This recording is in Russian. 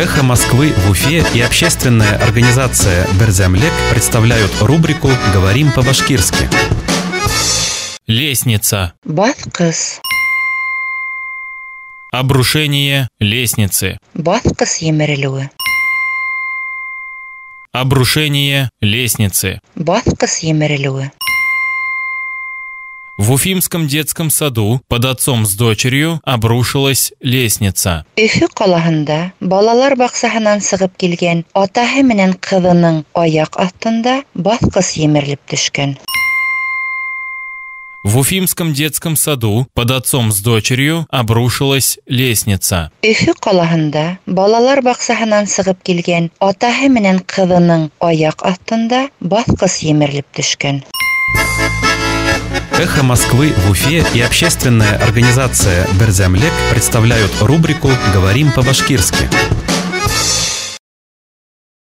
«Эхо Москвы» в Уфе и общественная организация «Берзямлек» представляют рубрику «Говорим по-башкирски». Лестница. Баскыс. Обрушение лестницы. Баскыс емерелуы. Обрушение лестницы. Баскыс емерелуы. В Уфимском детском саду под отцом с дочерью обрушилась лестница. Өфі қалаһында балалар бақсаһынан сығып келген атаһы менән ҡыҙының аяҡ аҫтында басҡыс емерелеп төшкән. В Уфимском детском саду под отцом с дочерью обрушилась лестница. Өфі қалаһында балалар бақсаһынан сығып келген атаһы менән ҡыҙының аяҡ аҫтында басҡыс емерелеп төшкән. «Эхо Москвы» в Уфе и общественная организация «Берзямлек» представляют рубрику «Говорим по-башкирски».